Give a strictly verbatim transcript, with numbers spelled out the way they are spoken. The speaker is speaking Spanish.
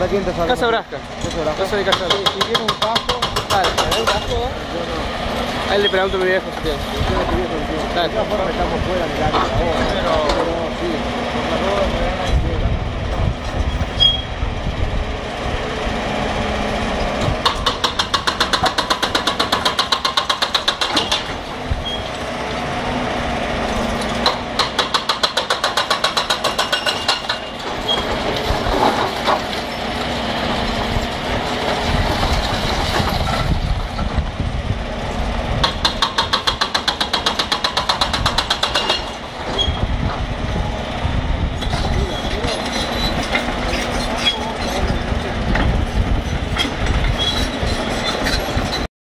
¿Para quién te sale? Casa Brasca. Casa Brasca. Casa de Casa Brasca. Si tiene un casco, Dale. ¿te da un casco? Yo no. A él le pregunto a mi viejo si tiene. Si tiene tu viejo, si tiene. Dale. De todas formas estamos fuera del área ahora.